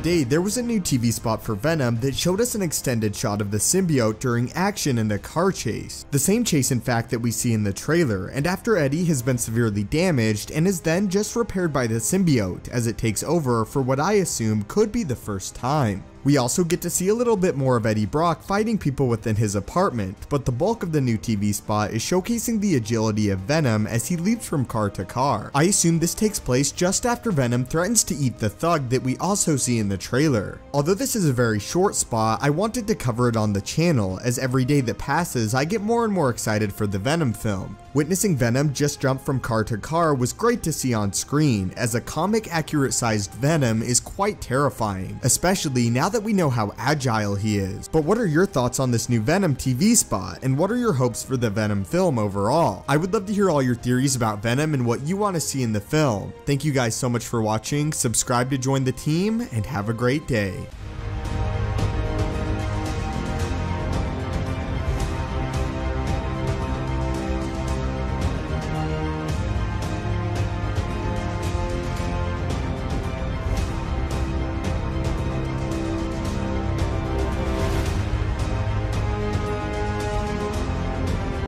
day, there was a new TV spot for Venom that showed us an extended shot of the symbiote during action in a car chase. The same chase in fact that we see in the trailer, and after Eddie has been severely damaged and is then just repaired by the symbiote as it takes over for what I assume could be the first time. We also get to see a little bit more of Eddie Brock fighting people within his apartment, but the bulk of the new TV spot is showcasing the agility of Venom as he leaps from car to car. I assume this takes place just after Venom threatens to eat the thug that we also see in the trailer. Although this is a very short spot, I wanted to cover it on the channel, as every day that passes I get more and more excited for the Venom film. Witnessing Venom just jump from car to car was great to see on screen, as a comic accurate sized Venom is quite terrifying, especially now that we know how agile he is. But what are your thoughts on this new Venom TV spot, and what are your hopes for the Venom film overall? I would love to hear all your theories about Venom and what you want to see in the film. Thank you guys so much for watching, subscribe to join the team, and have a great day.